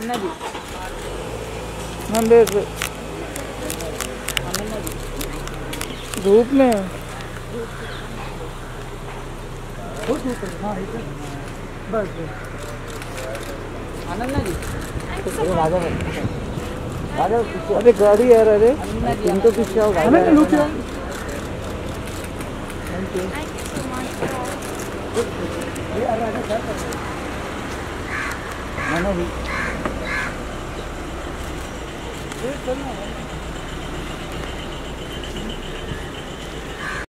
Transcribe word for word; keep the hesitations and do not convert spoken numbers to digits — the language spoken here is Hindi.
अनन्या जी हंड्रेड अनन्या जी धूप में बस अनन्या जी राजा राजा अरे गाड़ी यार अरे इनको पीछे आओ गाड़ी अनन्या लुक यार Thank you so much ये आ रहा है सर मैंने भी ये चलना है